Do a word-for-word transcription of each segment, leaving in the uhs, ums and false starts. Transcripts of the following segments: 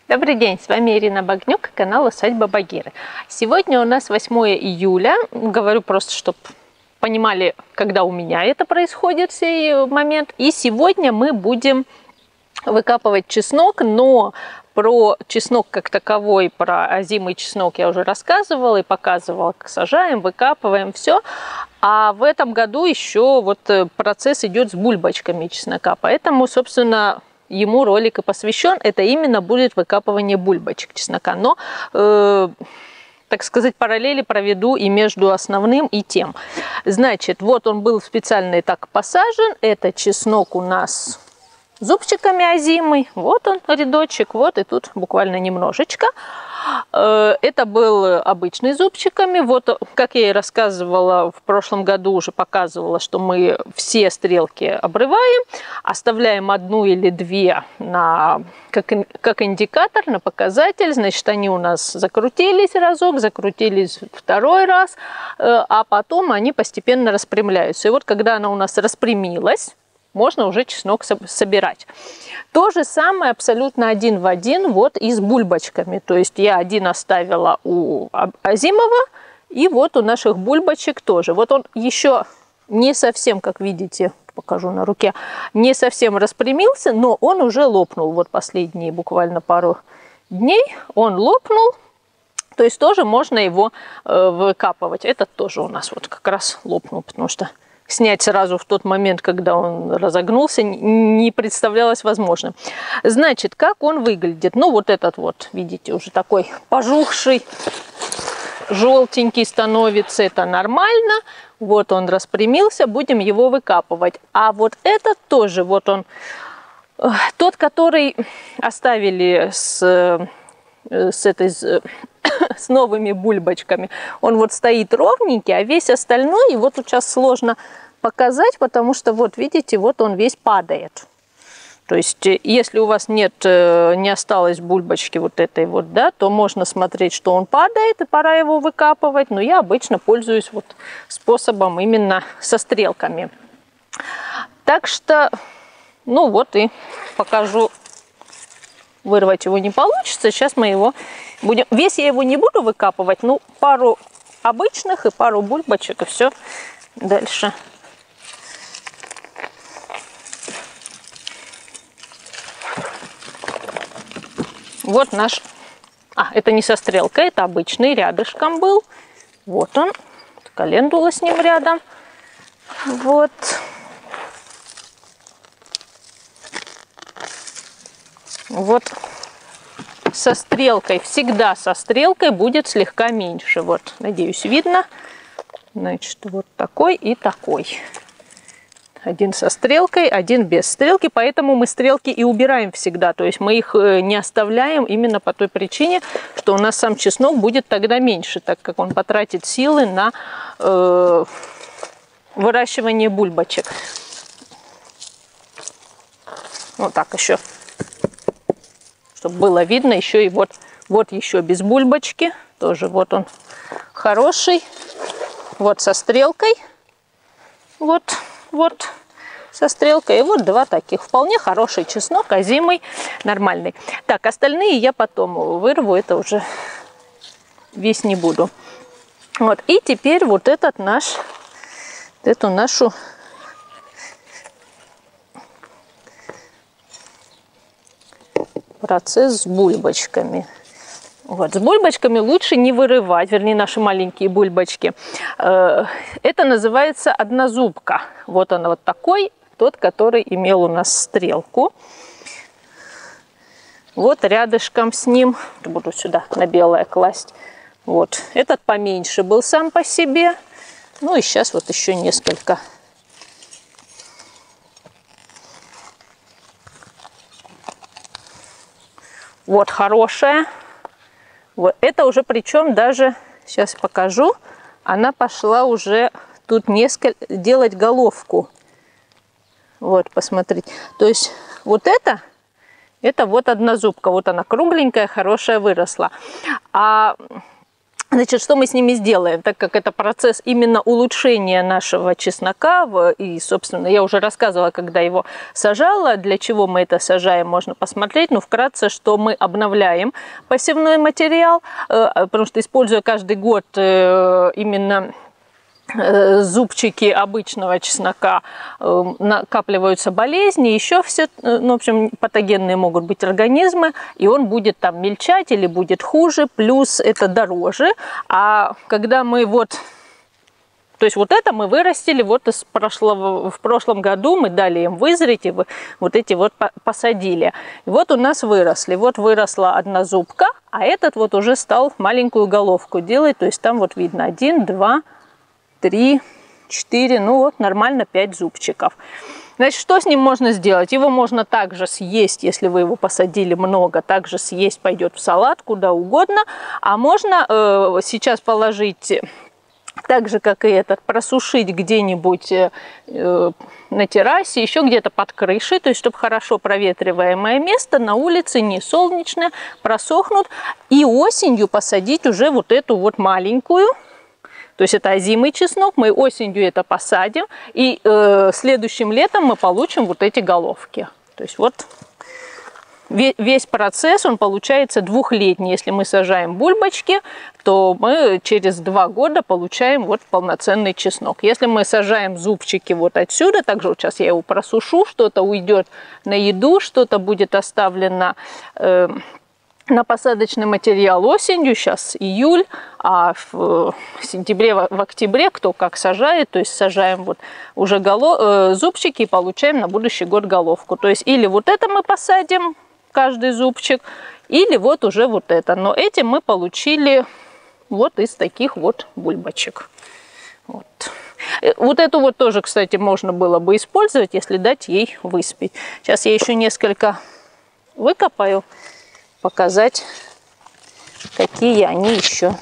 Добрый день, с вами Ирина Багнюк, канал Усадьба Багиры. Сегодня у нас восьмое июля, говорю просто, чтобы понимали, когда у меня это происходит, сей момент. И сегодня мы будем выкапывать чеснок, но про чеснок как таковой, про озимый чеснок я уже рассказывала и показывала, как сажаем, выкапываем, все. А в этом году еще вот процесс идет с бульбочками чеснока, поэтому, собственно, ему ролик и посвящен. Это именно будет выкапывание бульбочек чеснока. Но, э, так сказать, параллели проведу и между основным и тем. Значит, вот он был специально и так посажен. Это чеснок у нас зубчиками озимый. Вот он, рядочек. Вот и тут буквально немножечко. Это был обычный зубчиками. Вот, как я и рассказывала в прошлом году, уже показывала, что мы все стрелки обрываем, оставляем одну или две на, как, как индикатор, на показатель. Значит, они у нас закрутились разок, закрутились второй раз, а потом они постепенно распрямляются. И вот когда она у нас распрямилась, можно уже чеснок собирать. То же самое абсолютно один в один вот и с бульбочками. То есть я один оставила у озимого, и вот у наших бульбочек тоже. Вот он еще не совсем, как видите, покажу на руке, не совсем распрямился, но он уже лопнул. Вот последние буквально пару дней он лопнул. То есть тоже можно его э, выкапывать. Этот тоже у нас вот как раз лопнул, потому что снять сразу в тот момент, когда он разогнулся, не представлялось возможным. Значит, как он выглядит? Ну, вот этот вот, видите, уже такой пожухший, желтенький становится. Это нормально. Вот он распрямился, будем его выкапывать. А вот этот тоже, вот он, тот, который оставили с, с этой... с новыми бульбочками. Он вот стоит ровненький, а весь остальной, и вот сейчас сложно показать, потому что вот видите, вот он весь падает. То есть, если у вас нет, не осталось бульбочки вот этой вот, да, то можно смотреть, что он падает, и пора его выкапывать. Но я обычно пользуюсь вот способом именно со стрелками. Так что, ну вот и покажу. Вырвать его не получится. Сейчас мы его будем... Весь я его не буду выкапывать, ну, пару обычных и пару бульбочек, и все. Дальше. Вот наш... А, это не со стрелкой, это обычный, рядышком был. Вот он. Календула с ним рядом. Вот. Вот со стрелкой, всегда со стрелкой будет слегка меньше. Вот, надеюсь, видно. Значит, вот такой и такой. Один со стрелкой, один без стрелки. Поэтому мы стрелки и убираем всегда. То есть мы их не оставляем именно по той причине, что у нас сам чеснок будет тогда меньше, так как он потратит силы на э, выращивание бульбочек. Вот так еще. Чтобы было видно, еще и вот, вот еще без бульбочки. Тоже вот он хороший. Вот со стрелкой. Вот, вот со стрелкой. И вот два таких. Вполне хороший чеснок, озимый, нормальный. Так, остальные я потом вырву. Это уже весь не буду. Вот. И теперь вот этот наш, эту нашу... процесс с бульбочками. Вот. С бульбочками лучше не вырывать, вернее, наши маленькие бульбочки. Это называется однозубка. Вот она вот такой, тот, который имел у нас стрелку. Вот рядышком с ним, буду сюда на белое класть. Вот. Этот поменьше был сам по себе. Ну и сейчас вот еще несколько. Вот хорошая. Вот это уже, причем даже, сейчас покажу, она пошла уже тут несколько делать головку. Вот, посмотрите. То есть вот это, это вот однозубка. Вот она кругленькая, хорошая, выросла. А Значит, что мы с ними сделаем, так как это процесс именно улучшения нашего чеснока, и, собственно, я уже рассказывала, когда его сажала, для чего мы это сажаем, можно посмотреть, но вкратце, что мы обновляем посевной материал, потому что, используя каждый год именно зубчики обычного чеснока, накапливаются болезни, еще все, ну, в общем, патогенные могут быть организмы, и он будет там мельчать или будет хуже, плюс это дороже. А когда мы вот, то есть вот это мы вырастили вот из прошлого, в прошлом году мы дали им вызреть, и вот эти вот посадили. И вот у нас выросли, вот выросла одна зубка, а этот вот уже стал маленькую головку делать, то есть там вот видно один, два, три, четыре, ну вот нормально пять зубчиков. Значит, что с ним можно сделать? Его можно также съесть, если вы его посадили много, также съесть пойдет в салат, куда угодно. А можно э, сейчас положить, так же, как и этот, просушить где-нибудь э, на террасе, еще где-то под крышей, то есть, чтобы хорошо проветриваемое место, на улице, не солнечное, просохнут. И осенью посадить уже вот эту вот маленькую. То есть это озимый чеснок, мы осенью это посадим, и э, следующим летом мы получим вот эти головки. То есть вот весь процесс, он получается двухлетний. Если мы сажаем бульбочки, то мы через два года получаем вот полноценный чеснок. Если мы сажаем зубчики вот отсюда, также вот сейчас я его просушу, что-то уйдет на еду, что-то будет оставлено э, на посадочный материал осенью, сейчас июль, а в сентябре, в октябре кто как сажает, то есть сажаем вот уже голов, э, зубчики и получаем на будущий год головку. То есть или вот это мы посадим, каждый зубчик, или вот уже вот это. Но эти мы получили вот из таких вот бульбочек. Вот. Вот эту вот тоже, кстати, можно было бы использовать, если дать ей выспеть. Сейчас я еще несколько выкопаю, показать, какие они еще.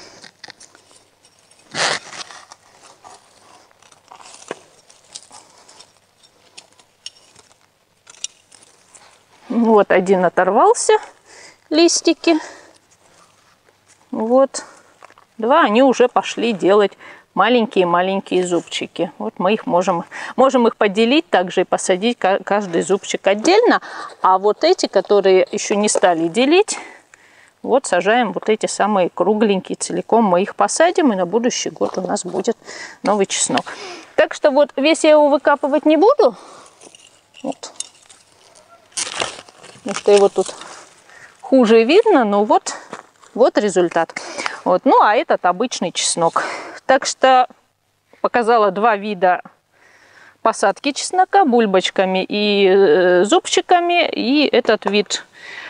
Вот один оторвался, листики. Вот два, они уже пошли делать маленькие-маленькие зубчики. Вот мы их можем, можем их поделить также и посадить каждый зубчик отдельно. А вот эти, которые еще не стали делить, вот сажаем вот эти самые кругленькие целиком. Мы их посадим, и на будущий год у нас будет новый чеснок. Так что вот весь я его выкапывать не буду. Вот. Потому что его тут хуже видно, но вот, вот результат. Вот. Ну, а этот обычный чеснок. Так что показала два вида посадки чеснока, бульбочками и э, зубчиками. И этот вид,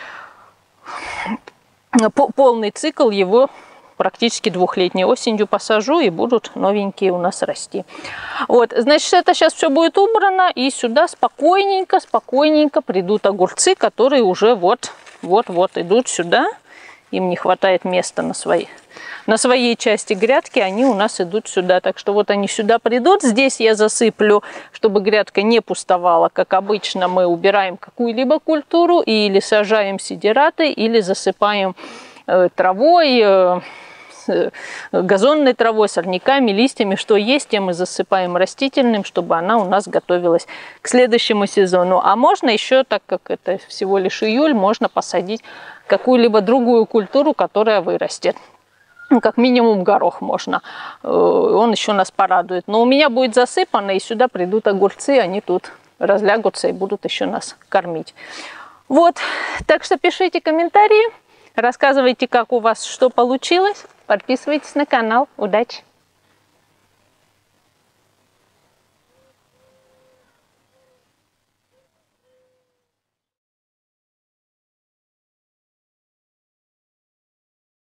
полный цикл его практически двухлетний. Осенью посажу, и будут новенькие у нас расти. Вот, значит, это сейчас все будет убрано, и сюда спокойненько, спокойненько придут огурцы, которые уже вот, вот, вот идут сюда. Им не хватает места на своей, на своей части грядки, они у нас идут сюда. Так что вот они сюда придут. Здесь я засыплю, чтобы грядка не пустовала. Как обычно, мы убираем какую-либо культуру, или сажаем сидираты, или засыпаем э, травой, э, газонной травой, сорняками, листьями, что есть, тем мы засыпаем растительным, чтобы она у нас готовилась к следующему сезону. А можно еще, так как это всего лишь июль, можно посадить какую-либо другую культуру, которая вырастет. Ну, как минимум горох можно, он еще нас порадует. Но у меня будет засыпано, и сюда придут огурцы, они тут разлягутся и будут еще нас кормить. Вот, так что пишите комментарии, рассказывайте, как у вас что получилось. Подписывайтесь на канал. Удачи!